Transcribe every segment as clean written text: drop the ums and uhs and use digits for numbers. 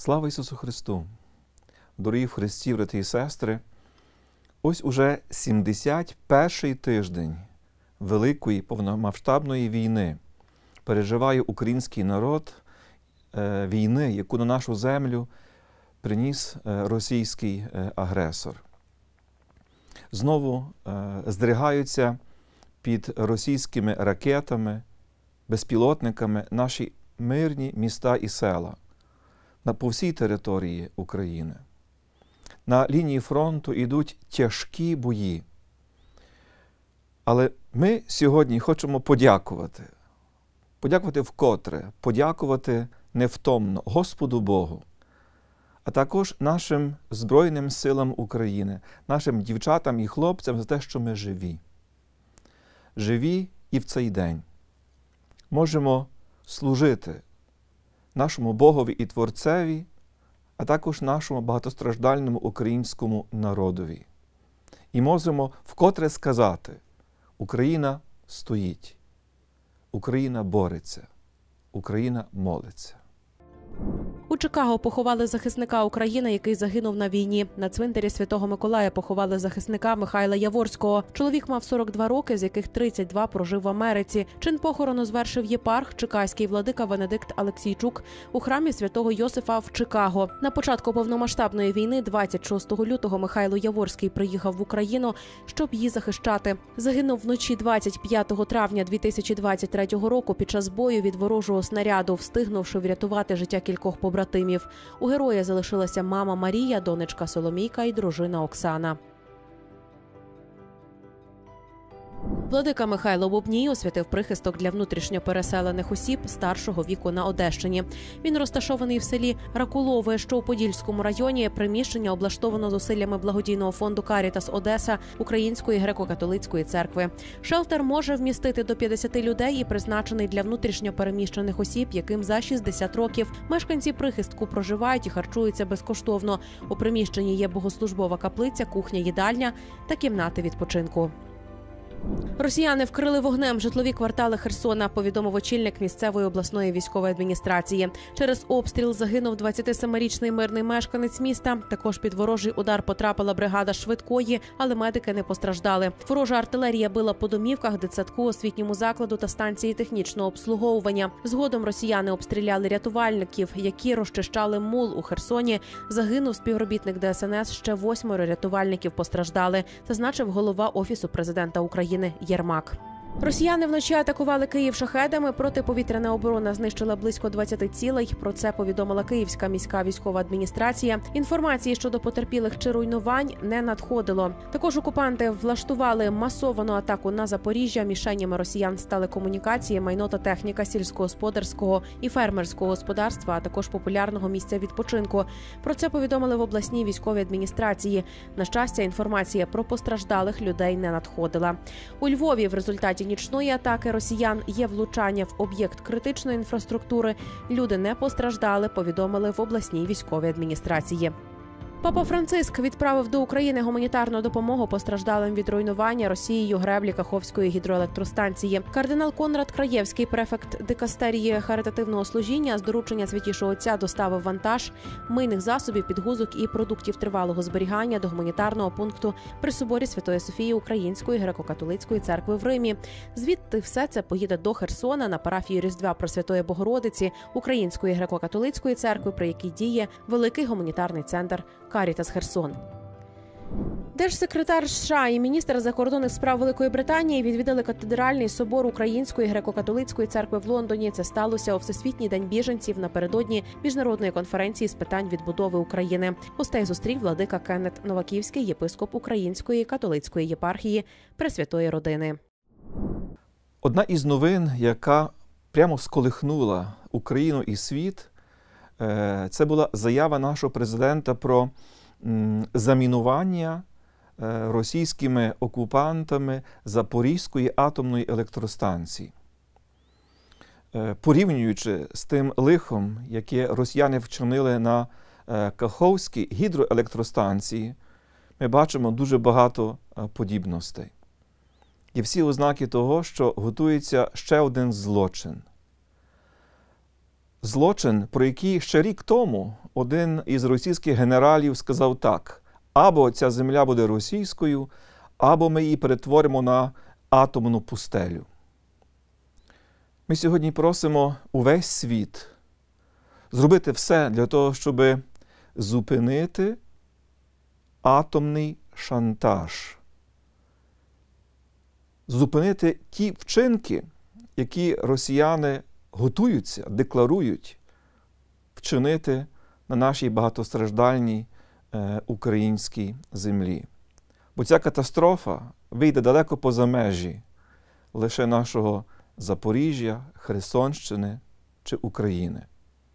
Слава Ісусу Христу! Дорогі в Христі, брати і сестри, ось уже 71-й тиждень великої повномасштабної війни переживає український народ, війни, яку на нашу землю приніс російський агресор. Знову здригаються під російськими ракетами, безпілотниками наші мирні міста і села по всій території України. На лінії фронту йдуть тяжкі бої. Але ми сьогодні хочемо подякувати. Подякувати вкотре, подякувати невтомно Господу Богу, а також нашим Збройним силам України, нашим дівчатам і хлопцям за те, що ми живі. Живі і в цей день. Можемо служити нашому Богові і Творцеві, а також нашому багатостраждальному українському народові. І можемо вкотре сказати: Україна стоїть, Україна бореться, Україна молиться. У Чикаго поховали захисника України, який загинув на війні. На цвинтарі Святого Миколая поховали захисника Михайла Яворського. Чоловік мав 42 роки, з яких 32 прожив в Америці. Чин похорону звершив єпарх, чикаський владика Венедикт Алексійчук у храмі Святого Йосифа в Чикаго. На початку повномасштабної війни 26 лютого Михайло Яворський приїхав в Україну, щоб її захищати. Загинув вночі 25 травня 2023 року під час бою від ворожого снаряду, встигнувши врятувати життя кількох побратимів. У героя залишилася мама Марія, донечка Соломійка і дружина Оксана. Владика Михайло Бубній освятив прихисток для внутрішньо переселених осіб старшого віку на Одещині. Він розташований в селі Ракулове, що у Подільському районі. Приміщення облаштовано зусиллями благодійного фонду «Карітас Одеса» Української греко-католицької церкви. Шелтер може вмістити до 50 людей і призначений для внутрішньо переміщених осіб, яким за 60 років. Мешканці прихистку проживають і харчуються безкоштовно. У приміщенні є богослужбова каплиця, кухня-їдальня та кімнати відпочинку. Росіяни вкрили вогнем житлові квартали Херсона, повідомив очільник місцевої обласної військової адміністрації. Через обстріл загинув 27-річний мирний мешканець міста. Також під ворожий удар потрапила бригада швидкої, але медики не постраждали. Ворожа артилерія била по домівках, дитсадку, освітньому закладу та станції технічного обслуговування. Згодом росіяни обстріляли рятувальників, які розчищали мул у Херсоні. Загинув співробітник ДСНС, ще 8 рятувальників постраждали, зазначив голова Офісу президента України Єрмак. Росіяни вночі атакували Київ шахедами. Протиповітряна оборона знищила близько 20 цілей. Про це повідомила Київська міська військова адміністрація. Інформації щодо потерпілих чи руйнувань не надходило. Також окупанти влаштували масовану атаку на Запоріжжя. Мішенями росіян стали комунікації, майно та техніка сільськогосподарського і фермерського господарства, а також популярного місця відпочинку. Про це повідомили в обласній військовій адміністрації. На щастя, інформація про постраждалих людей не надходила. У Львові в результаті нічної атаки росіян є влучання в об'єкт критичної інфраструктури. Люди не постраждали, повідомили в обласній військовій адміністрації. Папа Франциск відправив до України гуманітарну допомогу постраждалим від руйнування Росією греблі Каховської гідроелектростанції. Кардинал Конрад Краєвський, префект дикастерії харитативного служіння, з доручення Святішого Отця доставив вантаж мийних засобів, підгузок і продуктів тривалого зберігання до гуманітарного пункту при соборі Святої Софії Української греко-католицької церкви в Римі. Звідти все це поїде до Херсона на парафію Різдва Пресвятої Богородиці Української греко-католицької церкви, при якій діє великий гуманітарний центр «Карітас Херсон». Держсекретар США і міністр закордонних справ Великої Британії відвідали катедральний собор Української греко-католицької церкви в Лондоні. Це сталося у Всесвітній день біженців напередодні міжнародної конференції з питань відбудови України. Гостей зустрів владика Кеннет Новаківський, єпископ Української католицької єпархії Пресвятої Родини. Одна із новин, яка прямо сколихнула Україну і світ, це була заява нашого президента про замінування російськими окупантами Запорізької атомної електростанції. Порівнюючи з тим лихом, яке росіяни вчинили на Каховській гідроелектростанції, ми бачимо дуже багато подібностей. І всі ознаки того, що готується ще один злочин. злочин, про який ще рік тому один із російських генералів сказав так: або ця земля буде російською, або ми її перетворимо на атомну пустелю. Ми сьогодні просимо увесь світ зробити все для того, щоб зупинити атомний шантаж, зупинити ті вчинки, які росіяни готуються, декларують вчинити на нашій багатостраждальній українській землі. Бо ця катастрофа вийде далеко поза межі лише нашого Запоріжжя, Херсонщини чи України.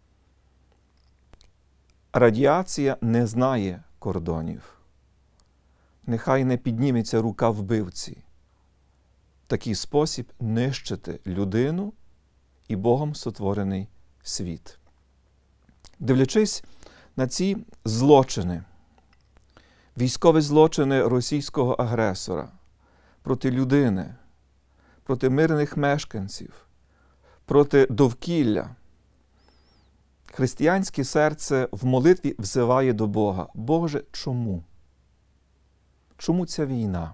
Радіація не знає кордонів. Нехай не підніметься рука вбивці. В такий спосіб нищити людину і Богом сотворений світ. Дивлячись на ці злочини, військові злочини російського агресора проти людини, проти мирних мешканців, проти довкілля, християнське серце в молитві взиває до Бога: Боже, чому? Чому ця війна?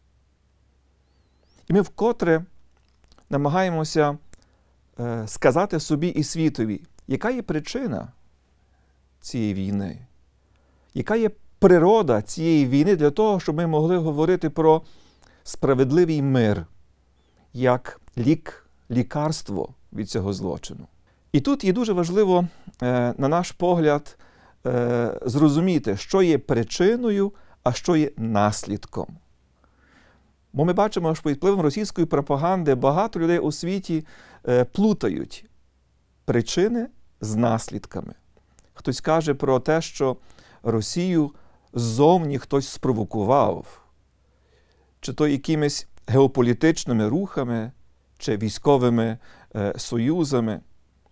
І ми вкотре намагаємося сказати собі і світові, яка є причина цієї війни, яка є природа цієї війни для того, щоб ми могли говорити про справедливий мир, як лікарство від цього злочину. І тут є дуже важливо, на наш погляд, зрозуміти, що є причиною, а що є наслідком. Бо ми бачимо, що під впливом російської пропаганди багато людей у світі плутають причини з наслідками. Хтось каже про те, що Росію ззовні хтось спровокував, чи то якимись геополітичними рухами, чи військовими союзами.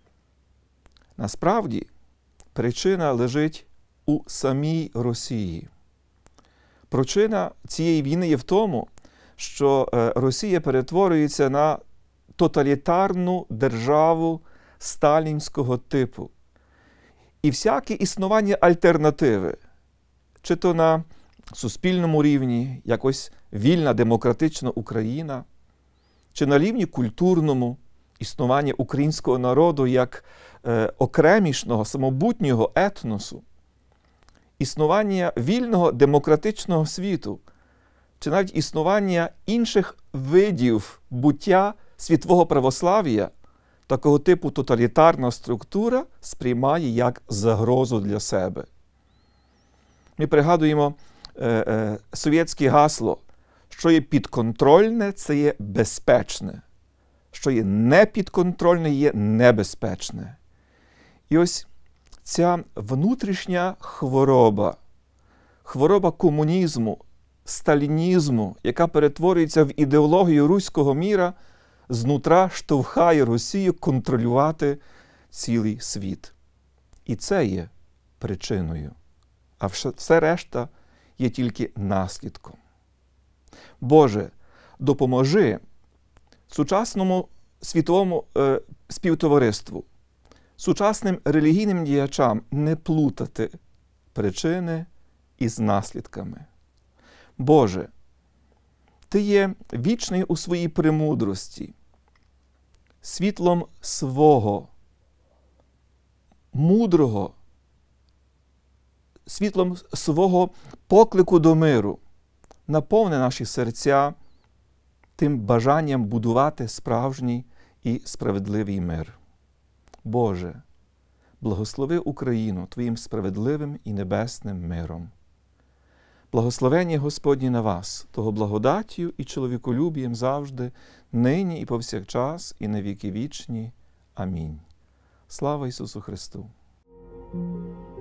Насправді, причина лежить у самій Росії. Причина цієї війни є в тому, що Росія перетворюється на тоталітарну державу сталінського типу. І всяке існування альтернативи, чи то на суспільному рівні, якось вільна демократична Україна, чи на рівні культурному, існування українського народу як окремішного, самобутнього етносу, існування вільного демократичного світу, чи навіть існування інших видів буття світового православ'я, такого типу тоталітарна структура сприймає як загрозу для себе. Ми пригадуємо совєтське гасло: що є підконтрольне, це є безпечне, що є непідконтрольне, є небезпечне. І ось ця внутрішня хвороба комунізму, сталінізму, яка перетворюється в ідеологію руського міра, знутра штовхає Росію контролювати цілий світ. І це є причиною. А все решта є тільки наслідком. Боже, допоможи сучасному світовому співтовариству, сучасним релігійним діячам не плутати причини із наслідками. Боже, Ти є вічний у своїй премудрості, світлом свого, мудрого, світлом свого поклику до миру. Наповни наші серця тим бажанням будувати справжній і справедливий мир. Боже, благослови Україну Твоїм справедливим і небесним миром. Благословення Господні на вас, того благодаттю і чоловіколюбієм завжди, нині і повсякчас, і на віки вічні. Амінь. Слава Ісусу Христу!